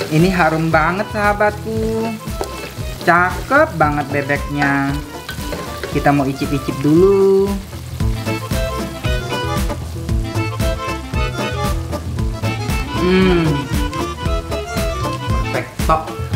Ini harum banget sahabatku. Cakep banget bebeknya. Kita mau icip-icip dulu. Perfecto.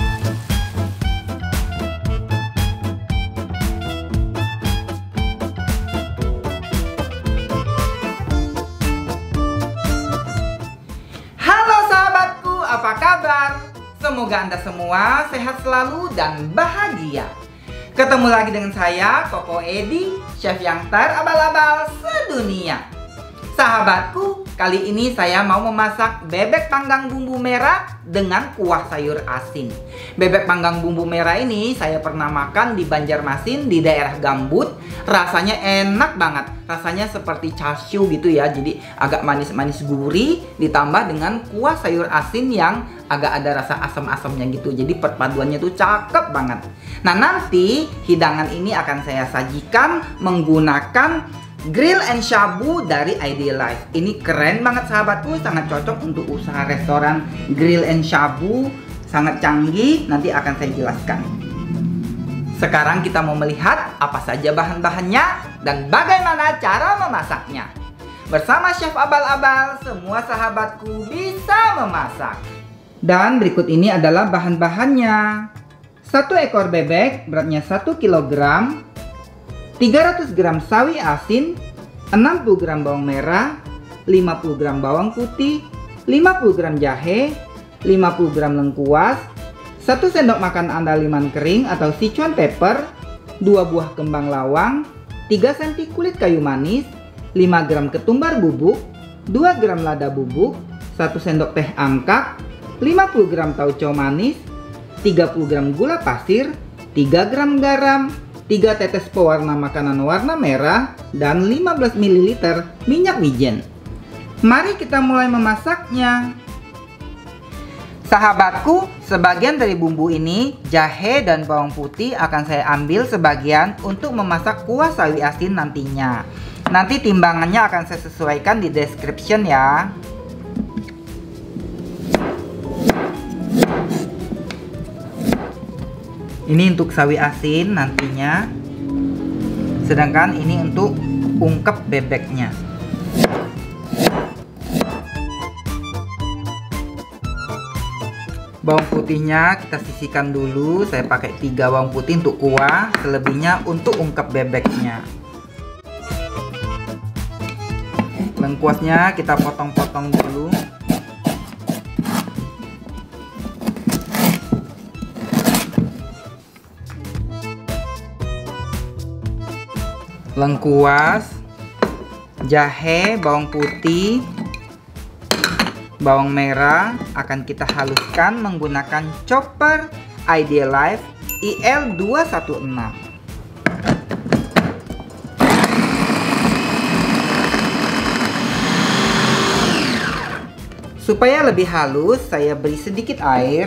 Halo sahabatku, apa kabar? Semoga Anda semua sehat selalu dan bahagia. Ketemu lagi dengan saya, Koko Edi, chef yang terabal-abal sedunia. Sahabatku, kali ini saya mau memasak bebek panggang bumbu merah dengan kuah sayur asin. Bebek panggang bumbu merah ini saya pernah makan di Banjarmasin di daerah Gambut. Rasanya enak banget. Rasanya seperti char siu gitu ya. Jadi agak manis-manis gurih ditambah dengan kuah sayur asin yang agak ada rasa asam-asamnya gitu. Jadi perpaduannya tuh cakep banget. Nah, nanti hidangan ini akan saya sajikan menggunakan grill and shabu dari Ideal Life. Ini keren banget sahabatku, sangat cocok untuk usaha restoran grill and shabu, sangat canggih, nanti akan saya jelaskan. Sekarang kita mau melihat apa saja bahan-bahannya dan bagaimana cara memasaknya. Bersama Chef Abal-Abal, semua sahabatku bisa memasak. Dan berikut ini adalah bahan-bahannya. 1 ekor bebek beratnya 1 kg, 300 gram sawi asin, 60 gram bawang merah, 50 gram bawang putih, 50 gram jahe, 50 gram lengkuas, 1 sendok makan andaliman kering atau Sichuan pepper, 2 buah kembang lawang, 3 cm kulit kayu manis, 5 gram ketumbar bubuk, 2 gram lada bubuk, 1 sendok teh angkat, 50 gram tauco manis, 30 gram gula pasir, 3 gram garam, 3 tetes pewarna makanan warna merah, dan 15 ml minyak wijen. Mari kita mulai memasaknya. Sahabatku, sebagian dari bumbu ini, jahe dan bawang putih akan saya ambil sebagian untuk memasak kuah sawi asin nantinya. Nanti timbangannya akan saya sesuaikan di description ya. Ini untuk sawi asin nantinya. Sedangkan ini untuk ungkep bebeknya. Bawang putihnya kita sisihkan dulu. Saya pakai 3 bawang putih untuk kuah, selebihnya untuk ungkep bebeknya. Lengkuasnya kita potong-potong dulu. Lengkuas, jahe, bawang putih, bawang merah akan kita haluskan menggunakan chopper Ideal Life IL216. Supaya lebih halus, saya beri sedikit air.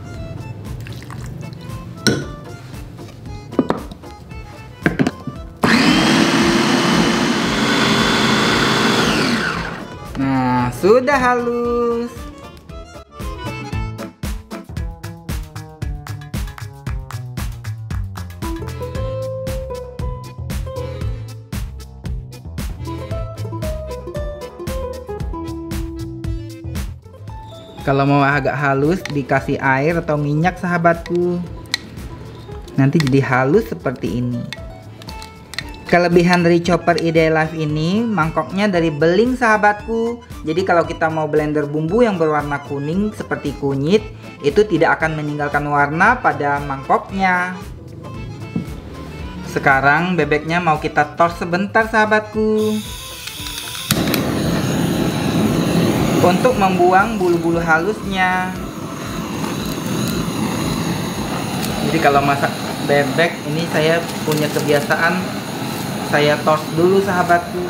Nah, sudah halus. Kalau mau agak halus, dikasih air atau minyak sahabatku. Nanti jadi halus seperti ini. Kelebihan dari chopper Ideal Life ini, mangkoknya dari beling sahabatku. Jadi kalau kita mau blender bumbu yang berwarna kuning seperti kunyit, itu tidak akan meninggalkan warna pada mangkoknya. Sekarang bebeknya mau kita tos sebentar sahabatku, untuk membuang bulu-bulu halusnya. Jadi kalau masak bebek ini saya punya kebiasaan, saya tos dulu sahabatku.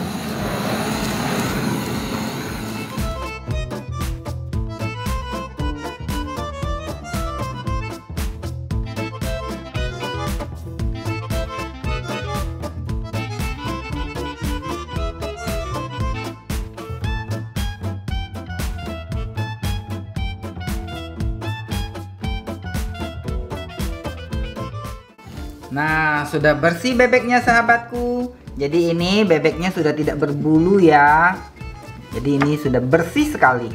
Nah, sudah bersih bebeknya sahabatku. Jadi ini bebeknya sudah tidak berbulu ya. Jadi ini sudah bersih sekali.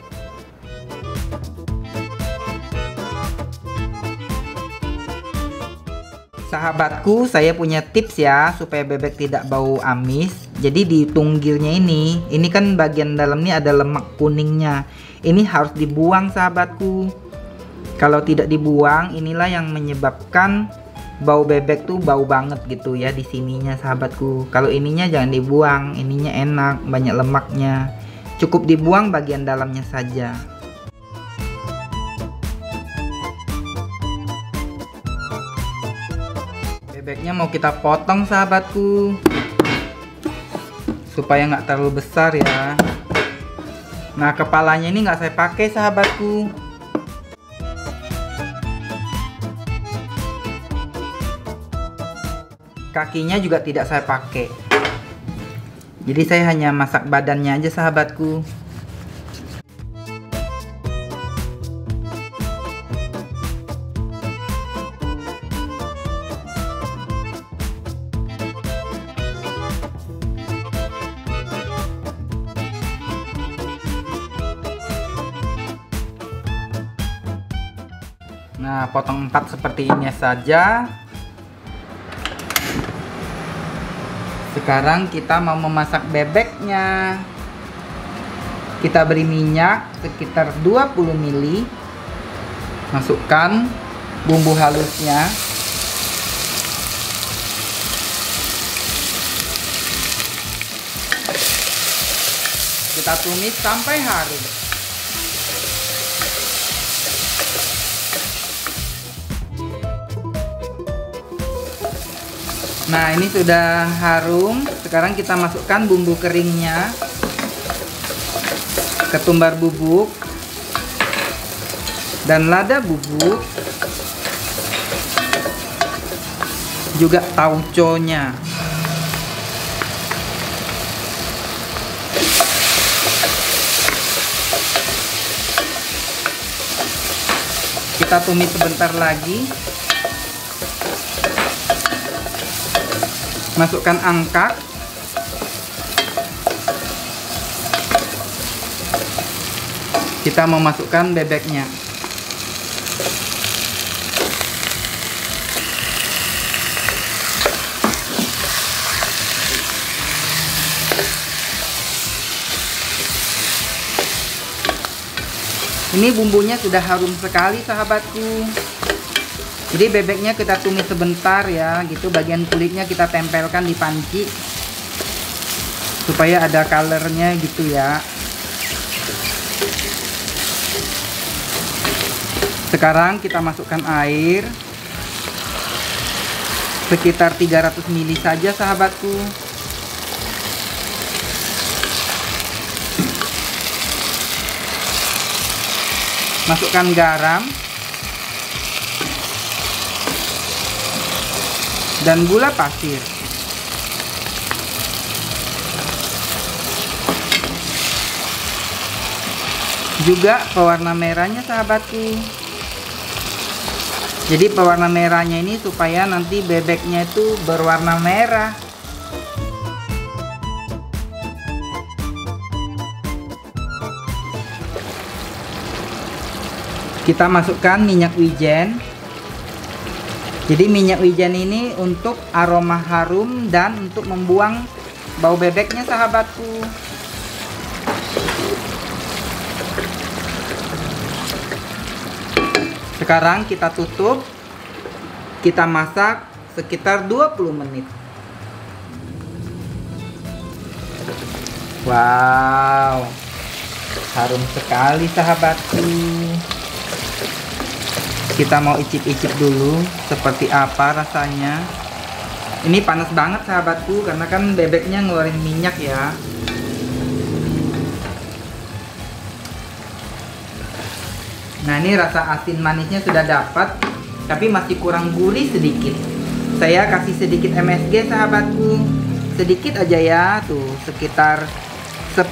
Sahabatku, saya punya tips ya supaya bebek tidak bau amis. Jadi di tunggilnya ini kan bagian dalamnya ada lemak kuningnya. Ini harus dibuang sahabatku. Kalau tidak dibuang, inilah yang menyebabkan bau bebek tuh bau banget gitu ya di sininya sahabatku. Kalau ininya jangan dibuang, ininya enak, banyak lemaknya. Cukup dibuang bagian dalamnya saja. Bebeknya mau kita potong sahabatku, supaya nggak terlalu besar ya. Nah, kepalanya ini nggak saya pakai sahabatku. Kakinya juga tidak saya pakai. Jadi saya hanya masak badannya aja sahabatku. Nah, potong 4 seperti ini saja. Sekarang kita mau memasak bebeknya. Kita beri minyak sekitar 20 ml. Masukkan bumbu halusnya. Kita tumis sampai harum. Nah, ini sudah harum. Sekarang kita masukkan bumbu keringnya, ketumbar bubuk dan lada bubuk, juga tauconya. Kita tumis sebentar lagi. Masukkan angkat. Kita mau masukkan bebeknya. Ini bumbunya sudah harum sekali sahabatku. Jadi bebeknya kita tumis sebentar ya, gitu. Bagian kulitnya kita tempelkan di panci supaya ada colornya gitu ya. Sekarang kita masukkan air sekitar 300 ml saja sahabatku. Masukkan garam dan gula pasir. Juga pewarna merahnya sahabatku. Jadi pewarna merahnya ini supaya nanti bebeknya itu berwarna merah. Kita masukkan minyak wijen. Jadi minyak wijen ini untuk aroma harum dan untuk membuang bau bebeknya sahabatku. Sekarang kita tutup. Kita masak sekitar 20 menit. Wow, harum sekali sahabatku. Kita mau icip-icip dulu seperti apa rasanya. Ini panas banget sahabatku karena kan bebeknya ngeluarin minyak ya. Nah, ini rasa asin manisnya sudah dapat, tapi masih kurang gurih sedikit. Saya kasih sedikit MSG sahabatku. Sedikit aja ya, tuh sekitar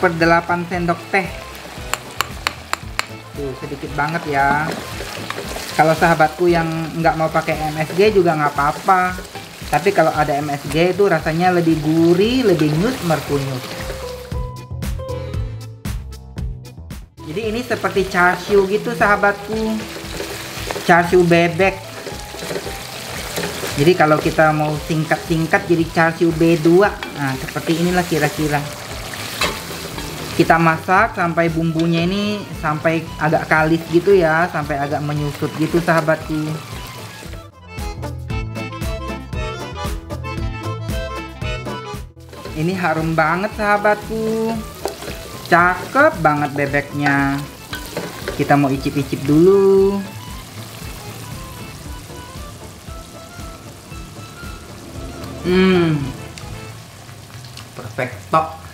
1/8 sendok teh. Tuh sedikit banget ya. Kalau sahabatku yang nggak mau pakai MSG juga nggak apa-apa. Tapi kalau ada MSG itu rasanya lebih gurih, lebih nyus merkunyus. Jadi ini seperti char siu gitu sahabatku. Char siu bebek. Jadi kalau kita mau singkat-singkat jadi char siu B2. Nah, seperti inilah kira-kira. Kita masak sampai bumbunya ini sampai agak kalis gitu ya, sampai agak menyusut gitu sahabatku. Ini harum banget sahabatku. Cakep banget bebeknya. Kita mau icip-icip dulu. Perfecto.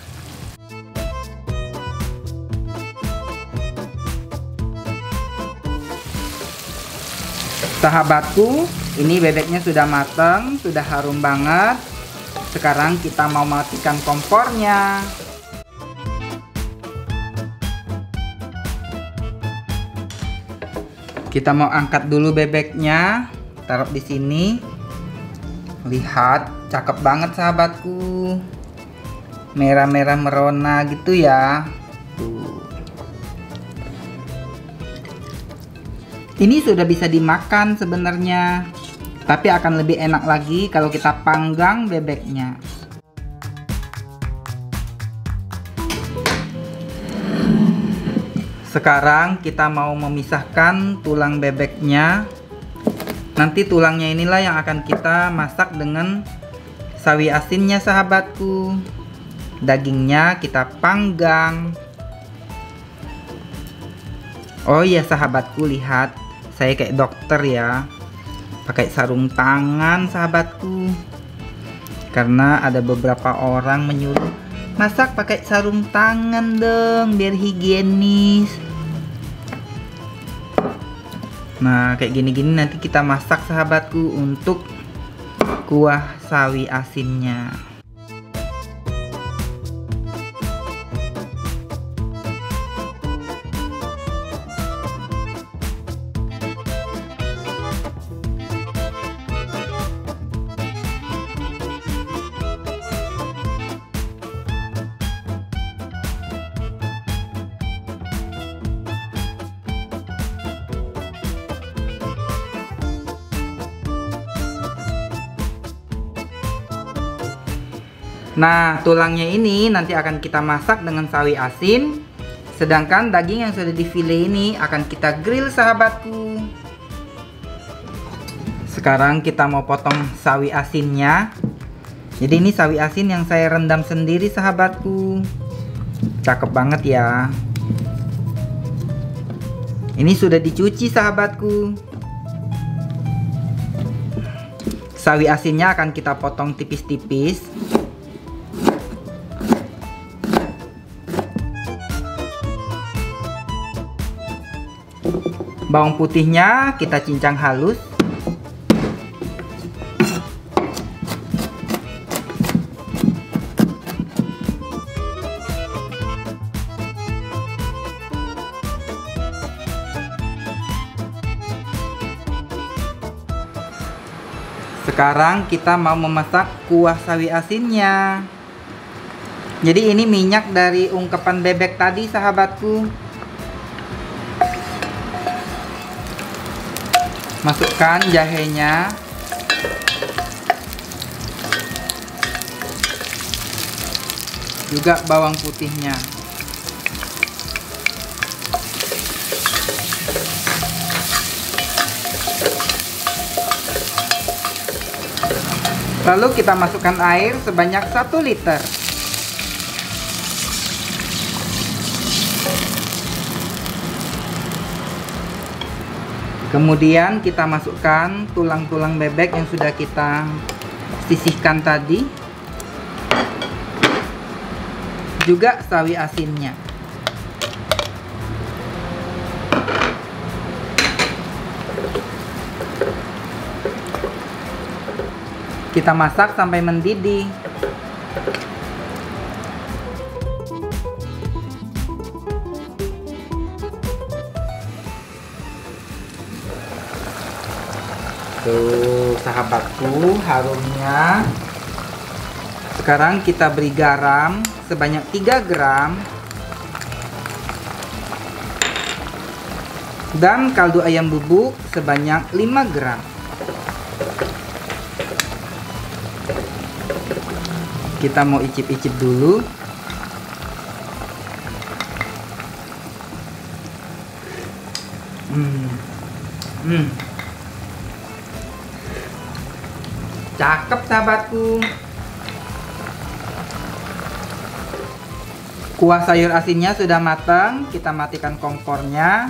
Sahabatku, ini bebeknya sudah matang, sudah harum banget. Sekarang kita mau matikan kompornya. Kita mau angkat dulu bebeknya, taruh di sini. Lihat, cakep banget sahabatku. Merah-merah merona gitu ya. Tuh. Ini sudah bisa dimakan sebenarnya, tapi akan lebih enak lagi kalau kita panggang bebeknya. Sekarang kita mau memisahkan tulang bebeknya. Nanti tulangnya inilah yang akan kita masak dengan sawi asinnya sahabatku. Dagingnya kita panggang. Oh iya sahabatku, lihat. Saya kayak dokter ya, pakai sarung tangan sahabatku, karena ada beberapa orang menyuruh masak pakai sarung tangan dong biar higienis. Nah kayak gini-gini nanti kita masak sahabatku untuk kuah sawi asinnya. Nah, tulangnya ini nanti akan kita masak dengan sawi asin. Sedangkan daging yang sudah difile ini akan kita grill sahabatku. Sekarang kita mau potong sawi asinnya. Jadi ini sawi asin yang saya rendam sendiri sahabatku. Cakep banget ya. Ini sudah dicuci sahabatku. Sawi asinnya akan kita potong tipis-tipis. Bawang putihnya kita cincang halus. Sekarang kita mau memasak kuah sawi asinnya. Jadi ini minyak dari ungkepan bebek tadi sahabatku. Masukkan jahenya. Juga bawang putihnya. Lalu kita masukkan air sebanyak 1 liter. Kemudian kita masukkan tulang-tulang bebek yang sudah kita sisihkan tadi. Juga sawi asinnya. Kita masak sampai mendidih. Tuh sahabatku, harumnya. Sekarang kita beri garam sebanyak 3 gram. Dan kaldu ayam bubuk sebanyak 5 gram. Kita mau icip-icip dulu. Cakep sahabatku. Kuah sayur asinnya sudah matang. Kita matikan kompornya.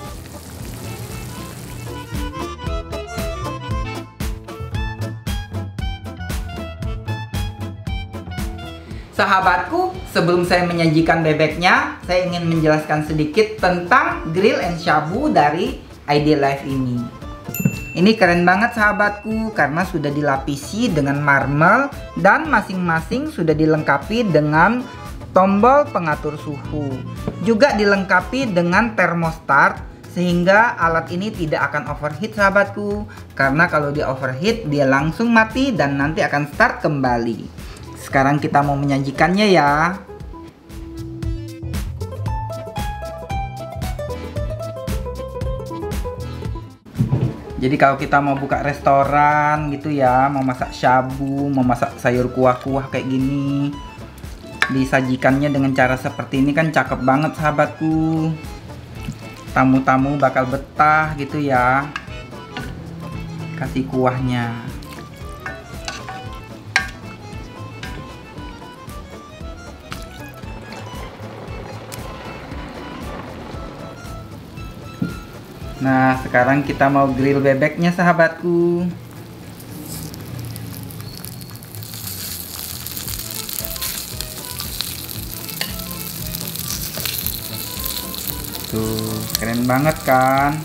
Sahabatku, sebelum saya menyajikan bebeknya, saya ingin menjelaskan sedikit tentang grill and shabu dari ID Life ini. Ini keren banget sahabatku, karena sudah dilapisi dengan marmer dan masing-masing sudah dilengkapi dengan tombol pengatur suhu. Juga dilengkapi dengan thermostat, sehingga alat ini tidak akan overheat sahabatku. Karena kalau dia overheat, dia langsung mati dan nanti akan start kembali. Sekarang kita mau menyajikannya ya. Jadi kalau kita mau buka restoran gitu ya, mau masak shabu, mau masak sayur kuah-kuah kayak gini, disajikannya dengan cara seperti ini kan cakep banget sahabatku. Tamu-tamu bakal betah gitu ya, kasih kuahnya. Nah, sekarang kita mau grill bebeknya sahabatku. Tuh, keren banget kan?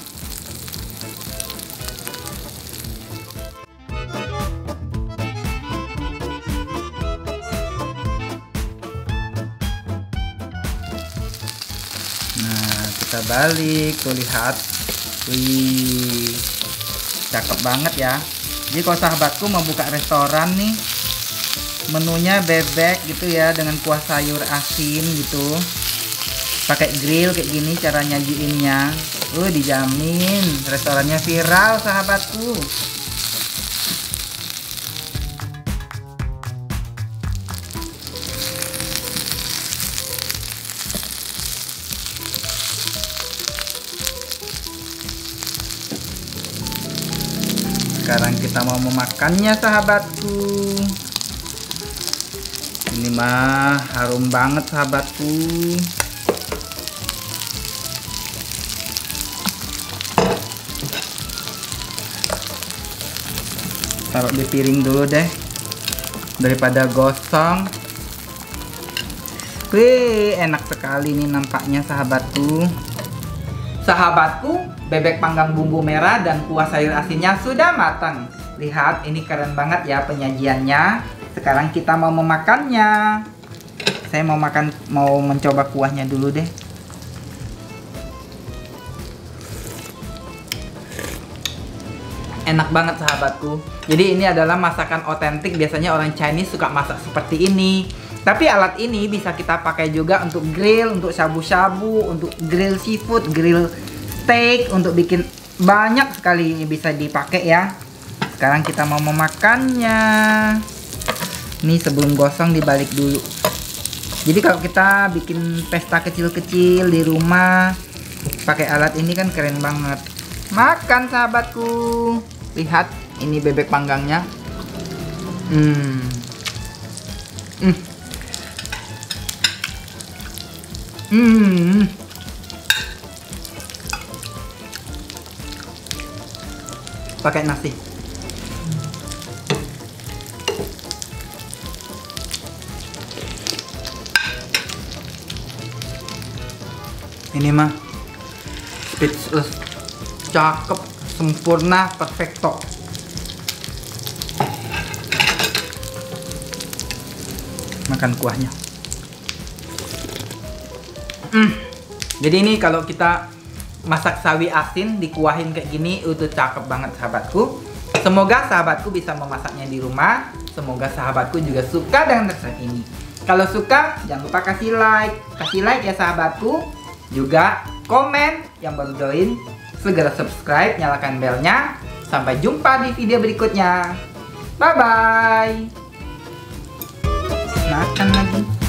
Nah, kita balik, tuh lihat. Wih, cakep banget ya. Jadi kalau sahabatku mau buka restoran nih, menunya bebek gitu ya, dengan kuah sayur asin gitu, pakai grill kayak gini cara nyajiinnya. Dijamin restorannya viral sahabatku. Sekarang kita mau memakannya sahabatku. Ini mah harum banget sahabatku. Taruh di piring dulu deh, daripada gosong. Wih, enak sekali nih nampaknya sahabatku. Sahabatku, bebek panggang bumbu merah dan kuah sayur asinnya sudah matang. Lihat, ini keren banget ya penyajiannya. Sekarang kita mau memakannya. Saya mau mencoba kuahnya dulu deh. Enak banget sahabatku. Jadi ini adalah masakan otentik. Biasanya orang Chinese suka masak seperti ini. Tapi alat ini bisa kita pakai juga untuk grill, untuk shabu-shabu, untuk grill seafood, grill steak, untuk bikin banyak sekali ini bisa dipakai ya. Sekarang kita mau memakannya. Ini sebelum gosong dibalik dulu. Jadi kalau kita bikin pesta kecil-kecil di rumah, pakai alat ini kan keren banget. Makan sahabatku. Lihat, ini bebek panggangnya. Pakai nasi. Ini mah speechless, cakep, sempurna, perfecto. Makan kuahnya. Jadi ini kalau kita masak sawi asin dikuahin kayak gini, itu cakep banget sahabatku. Semoga sahabatku bisa memasaknya di rumah. Semoga sahabatku juga suka dengan resep ini. Kalau suka, jangan lupa kasih like ya sahabatku. Juga komen yang baru join, segera subscribe, nyalakan belnya. Sampai jumpa di video berikutnya. Bye bye. Makan lagi.